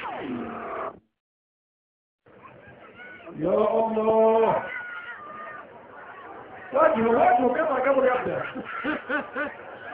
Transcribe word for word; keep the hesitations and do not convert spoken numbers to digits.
Ya Allah. Waduh, waduh, kata kamu lihat ya.